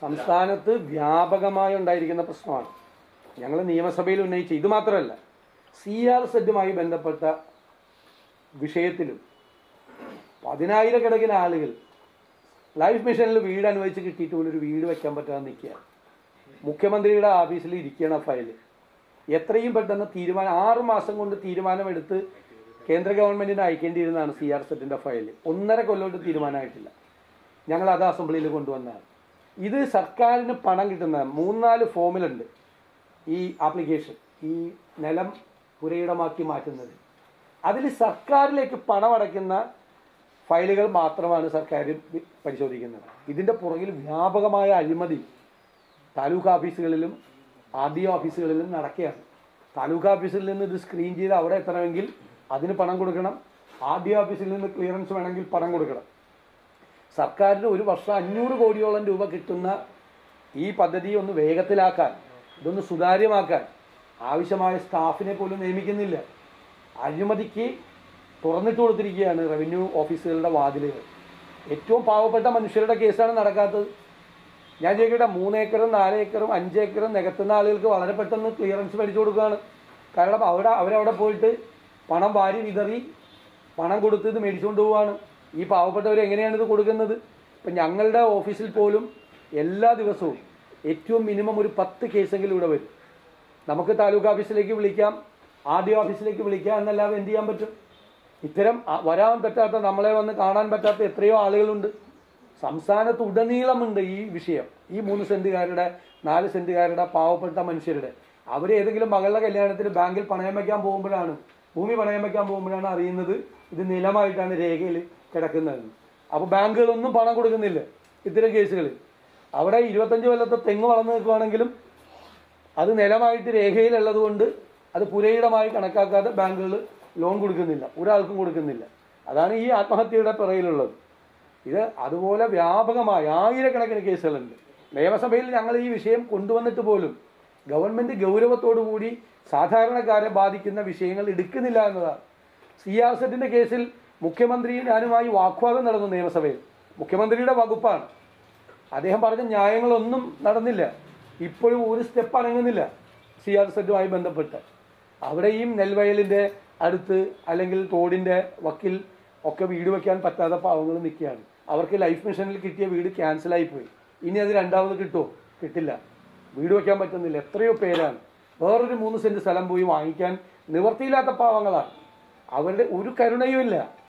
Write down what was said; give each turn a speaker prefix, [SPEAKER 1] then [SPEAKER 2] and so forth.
[SPEAKER 1] സംസ്ഥാനത്ത് വ്യാപകമായി ഉണ്ടായിരിക്കുന്ന പ്രശ്നമാണ്. ഞങ്ങൾ നിയമസഭയിൽ ഉന്നയിച്ച ഇത് മാത്രമല്ല, CRZ ബന്ധപ്പെട്ട വിഷയത്തിലും 10,000 ആളുകൾ ലൈഫ് മിഷനിൽ വീട് അനുവദിച്ച് കിട്ടിയിട്ട് പോലും ഒരു വീട് വെക്കാൻ പറ്റാതെ നിൽക്കുകയാണ്. മുഖ്യമന്ത്രിയുടെ ഓഫീസിൽ ഇരിക്കണം ഫയൽ. എത്രയും പെട്ടെന്ന് 6 മാസം കൊണ്ട് തീരുമാനമെടുത്ത് കേന്ദ്ര ഗവൺമെന്റിന് അയക്കേണ്ടിയിരുന്നതാണ് CRZ ഫയൽ. 1.5 കൊല്ലമായിട്ട് തീരുമാനമായിട്ടില്ല. ഞങ്ങൾ അത് അസംബ്ലിയിൽ കൊണ്ടുവന്നതാണ്. ഇത് സർക്കാരിന് പണം കിട്ടുന്ന 3-4 ഫോമിലുണ്ട്. ഈ ആപ്ലിക്കേഷൻ, ഈ നിലം പുരയിടമാക്കി മാറ്റുന്നത്, അതിൽ സർക്കാരിലേക്ക് പണം അടയ്ക്കുന്ന ഫയലുകൾ മാത്രമാണ് സർക്കാർ പരിശോധിക്കുന്നത്. ഇതിൻ്റെ പുറകിൽ വ്യാപകമായ അഴിമതി താലൂക്ക് ഓഫീസുകളിലും RDO ഓഫീസുകളിലും നടക്കുകയാണ്. താലൂക്ക് ഓഫീസിൽ നിന്ന് ഇത് സ്ക്രീൻ ചെയ്ത് അവിടെ എത്തണമെങ്കിൽ അതിന് പണം കൊടുക്കണം. RDO ഓഫീസിൽ നിന്ന് ക്ലിയറൻസ് വേണമെങ്കിൽ പണം കൊടുക്കണം. സർക്കാരിന് ഒരു വർഷം 500 കോടിയോളം രൂപ കിട്ടുന്ന ഈ പദ്ധതി ഒന്ന് വേഗത്തിലാക്കാൻ, ഇതൊന്ന് സുതാര്യമാക്കാൻ ആവശ്യമായ സ്റ്റാഫിനെ പോലും നിയമിക്കുന്നില്ല. അഴിമതിക്ക് തുറന്നിട്ട് കൊടുത്തിരിക്കുകയാണ് റവന്യൂ ഓഫീസുകളുടെ വാതിലുകൾ. ഏറ്റവും പാവപ്പെട്ട മനുഷ്യരുടെ കേസാണ് നടക്കാത്തത്. ഞാൻ ചോദിക്കട്ടെ, 3 ഏക്കറും 4 ഏക്കറും 5 ഏക്കറും നികത്തുന്ന ആളുകൾക്ക് വളരെ പെട്ടെന്ന് ക്ലിയറൻസ് മേടിച്ചു കൊടുക്കുകയാണ്. കാരണം അവരവിടെ പോയിട്ട് പണം വാരി വിതറി പണം കൊടുത്ത് ഇത് മേടിച്ചുകൊണ്ട് പോവുകയാണ്. ഈ പാവപ്പെട്ടവർ എങ്ങനെയാണ് ഇത് കൊടുക്കുന്നത്? ഇപ്പം ഞങ്ങളുടെ ഓഫീസിൽ പോലും എല്ലാ ദിവസവും ഏറ്റവും മിനിമം ഒരു 10 കേസെങ്കിലും ഇവിടെ വരും. നമുക്ക് താലൂക്ക് ഓഫീസിലേക്ക് വിളിക്കാം, RDO ഓഫീസിലേക്ക് വിളിക്കാം എന്നല്ലാതെ എന്ത് ചെയ്യാൻ പറ്റും? ഇത്തരം വരാൻ പറ്റാത്ത, നമ്മളെ വന്ന് കാണാൻ പറ്റാത്ത എത്രയോ ആളുകളുണ്ട്. സംസ്ഥാനത്ത് ഉടനീളമുണ്ട് ഈ വിഷയം. ഈ 3 സെന്റുകാരുടെ 4 സെന്റുകാരുടെ പാവപ്പെട്ട മനുഷ്യരുടെ, അവരേതെങ്കിലും മകളുടെ കല്യാണത്തിന് ബാങ്കിൽ പണയം വയ്ക്കാൻ പോകുമ്പോഴാണ്, ഭൂമി പണയം വയ്ക്കാൻ പോകുമ്പോഴാണ് അറിയുന്നത് ഇത് നിലമായിട്ടാണ് രേഖയിൽ കിടക്കുന്നത്. അപ്പോൾ ബാങ്കുകളൊന്നും പണം കൊടുക്കുന്നില്ല ഇത്തരം കേസുകളിൽ. അവിടെ 25 കൊല്ലത്തെ തെങ്ങ് വളർന്നു നിൽക്കുകയാണെങ്കിലും അത് നിലമായിട്ട് രേഖയിലുള്ളത് കൊണ്ട് അത് പുരയിടമായി കണക്കാക്കാതെ ബാങ്കുകൾ ലോൺ കൊടുക്കുന്നില്ല, ഒരാൾക്കും കൊടുക്കുന്നില്ല. അതാണ് ഈ ആത്മഹത്യയുടെ പിറകിലുള്ളത്. ഇത് അതുപോലെ വ്യാപകമായ 1000-കണക്കിന് കേസുകളുണ്ട്. നിയമസഭയിൽ ഞങ്ങൾ ഈ വിഷയം കൊണ്ടുവന്നിട്ട് പോലും ഗവൺമെന്റ് ഗൗരവത്തോടു കൂടി സാധാരണക്കാരെ ബാധിക്കുന്ന വിഷയങ്ങൾ എടുക്കുന്നില്ല എന്നതാണ്. CRZ കേസിൽ മുഖ്യമന്ത്രിയും ഞാനുമായി വാഗ്വാദം നടന്നു നിയമസഭയിൽ. മുഖ്യമന്ത്രിയുടെ വകുപ്പാണ്. അദ്ദേഹം പറഞ്ഞ ന്യായങ്ങളൊന്നും നടന്നില്ല. ഇപ്പോഴും ഒരു സ്റ്റെപ്പ് അനങ്ങുന്നില്ല CRZ ബന്ധപ്പെട്ട്. അവിടെയും നെൽവയലിൻ്റെ അടുത്ത് അല്ലെങ്കിൽ തോടിൻ്റെ വക്കിൽ ഒക്കെ വീട് വയ്ക്കാൻ പറ്റാത്ത പാവങ്ങൾ നിൽക്കുകയാണ്. അവർക്ക് ലൈഫ് മിഷനിൽ കിട്ടിയ വീട് ക്യാൻസലായി പോയി. ഇനി അത് രണ്ടാമത് കിട്ടുമോ? കിട്ടില്ല. വീട് വയ്ക്കാൻ പറ്റുന്നില്ല. എത്രയോ പേരാണ് വേറൊരു 3 സെന്റ് സ്ഥലം പോയി വാങ്ങിക്കാൻ നിവർത്തിയില്ലാത്ത പാവങ്ങളാണ്. അവരുടെ ഒരു കരുണയും ഇല്ല.